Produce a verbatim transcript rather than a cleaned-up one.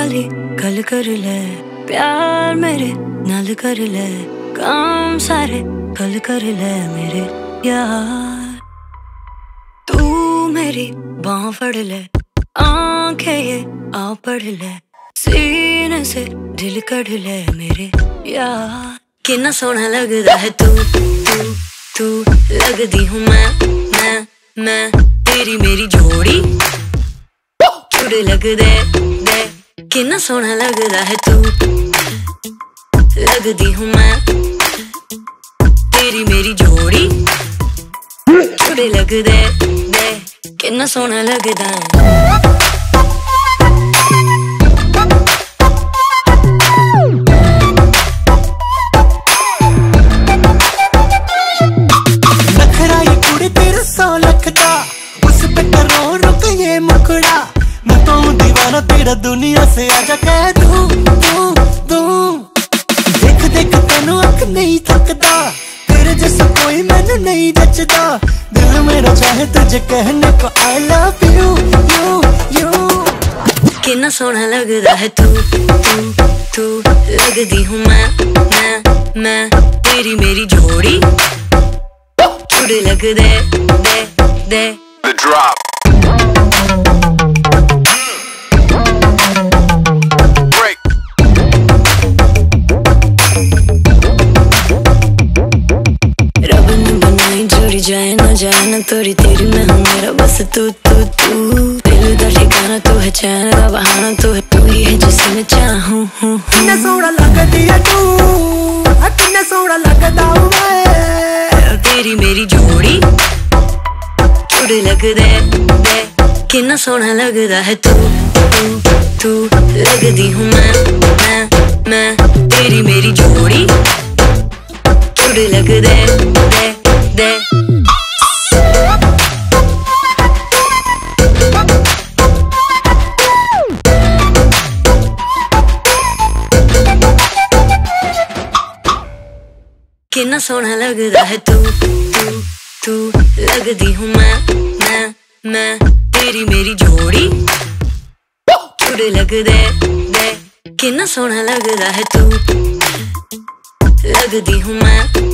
वाली गल कर ले, प्यार मेरे नाल कर ले, काम सारे गल कर ले मेरे यार। तू मेरी बाँह फड़ ले, आंखें ये आ पढ़ ले, सीने से दिल कढ़ ले मेरे यार। कितना सोहना लगदा है तू तू तू, लगदी हूँ मैं मैं मैं तेरी मेरी जोड़ी, जुड़े लग दे दे। कितना सोहना लगदा है तू, लगदी हूँ मैं तेरी मेरी जोड़ी, जुड़े लग दे दे। कितना सोहना लगदा है। तेरा दुनिया से आजा कह दूं दूं दूं। देख देख तेनू अख नहीं थकदा, तेरे जैसा कोई मैनू नहीं जचदा। दिल मेरा चाहे तुझे कहने को I love you you you। कितना सोहना लगदा है तू तू तू, लगदी हूँ मैं मैं मैं तेरी मेरी जोड़ी, जुड़े लग दे दे दे। The drop। जाए ना जाए ना तोरी तेरी मैं हूँ मेरा बस तू तू तू। दिल दा ठिकाना तू है, चैन का बहाना तू है, तू ही है जिसे मैं चाहूँ। कितना सोहना लगदी है तू, कितना सोहना लगदा हूँ मैं तेरी मेरी जोड़ी, जुड़े लग दे दे। कितना सोहना लगदा है तू तू तू, लगदी हूँ मैं मैं मैं तेरी मेरी जोड़ी, जुड़े लग दे दे दे। कितना सोहना लगदा है तू तू तू, लगदी हूँ मैं मैं मैं तेरी मेरी जोड़ी, जुड़े लग दे दे। कितना सोहना लगदा है तू, लगदी हूँ मैं